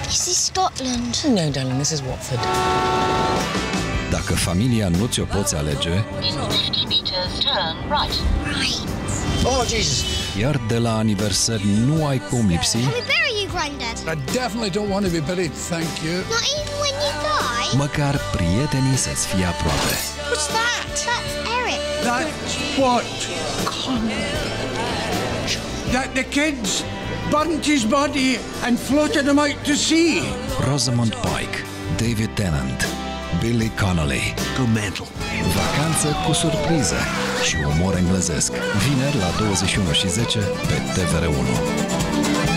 This is Scotland. No, darling, this is Watford. Dacă familia nu ți-o poți alege, In 50 meters, turn right. Right. Oh, Jesus. iar de la aniversări nu ai cum lipsi, Can we bury you, Grandad? I definitely don't want to be buried, thank you. Not even when you die? măcar prietenii să-ți fie aproape. What's that? That's Eric. That's what? That the kids burnt his body and floated him out to sea. Rosamund Pike, David Tennant, Billy Connolly. Go mental. Vacanță cu surpriză și umor englezesc. Vineri la 21:10 pe TVR1.